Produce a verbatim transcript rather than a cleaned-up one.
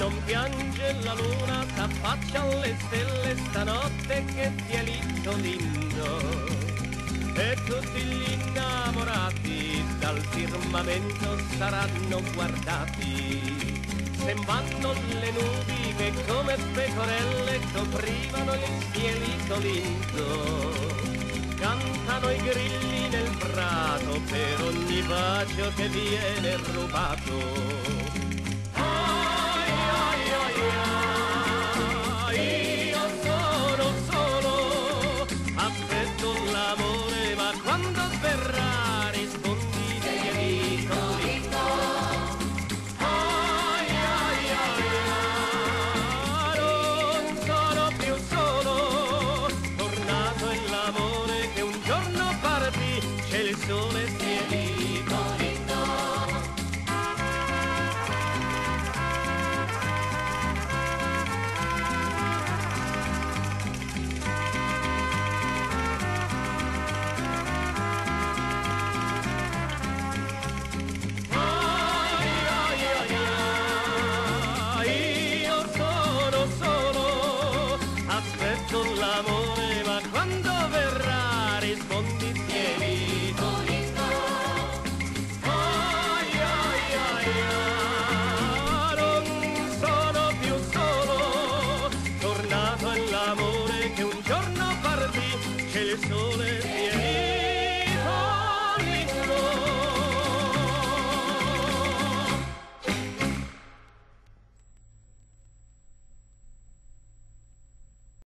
Non piange la luna, s'affaccia alle stelle stanotte che ti è lindo lindo. E tutti gli innamorati dal firmamento saranno guardati. Sembrano le nubi che come pecorelle coprivano il cielito lindo. Cantano i grilli nel prato per ogni bacio che viene rubato.